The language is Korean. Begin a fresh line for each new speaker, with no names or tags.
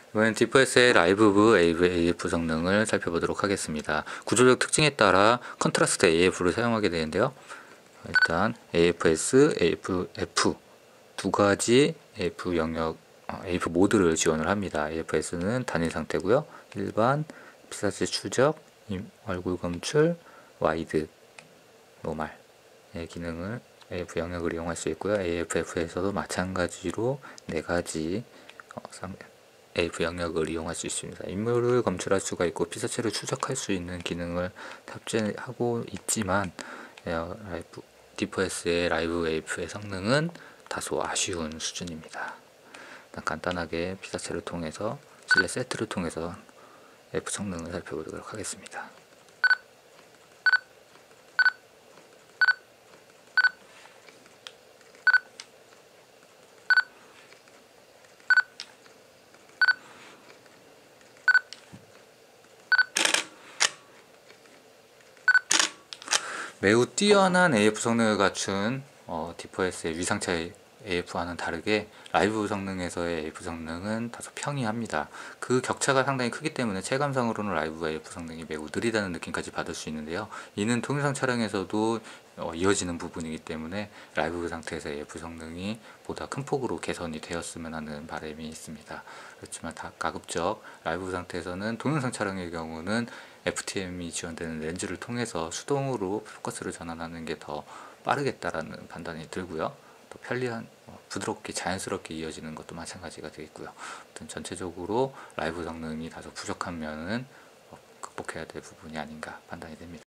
이번엔 디프에스의 라이브 AF 성능을 살펴보도록 하겠습니다. 구조적 특징에 따라 컨트라스트 AF를 사용하게 되는데요. 일단 AFS, AFF 두 가지 AF 영역, AF 모드를 지원을 합니다. AFS는 단일 상태고요. 일반, 피사체 추적, 얼굴 검출, 와이드, 노말의 기능을 AF 영역을 이용할 수 있고요. AFF에서도 마찬가지로 네 가지 AF 영역을 이용할 수 있습니다. 인물을 검출할 수가 있고 피사체를 추적할 수 있는 기능을 탑재하고 있지만 디프에스의 라이브 AF의 성능은 다소 아쉬운 수준입니다. 일단 간단하게 피사체를 통해서 실내 세트를 통해서 AF 성능을 살펴보도록 하겠습니다. 매우 뛰어난 AF 성능을 갖춘 디퍼S의 위상차 AF와는 다르게 라이브 성능에서의 AF 성능은 다소 평이합니다. 그 격차가 상당히 크기 때문에 체감상으로는 라이브 AF 성능이 매우 느리다는 느낌까지 받을 수 있는데요. 이는 동영상 촬영에서도 이어지는 부분이기 때문에 라이브 상태에서 AF 성능이 보다 큰 폭으로 개선이 되었으면 하는 바람이 있습니다. 그렇지만 가급적 라이브 상태에서는 동영상 촬영의 경우는 FTM이 지원되는 렌즈를 통해서 수동으로 포커스를 전환하는 게 더 빠르겠다라는 판단이 들고요. 더 편리한, 부드럽게 자연스럽게 이어지는 것도 마찬가지가 되겠고요. 아무튼 전체적으로 라이브 성능이 다소 부족한 면은 극복해야 될 부분이 아닌가 판단이 됩니다.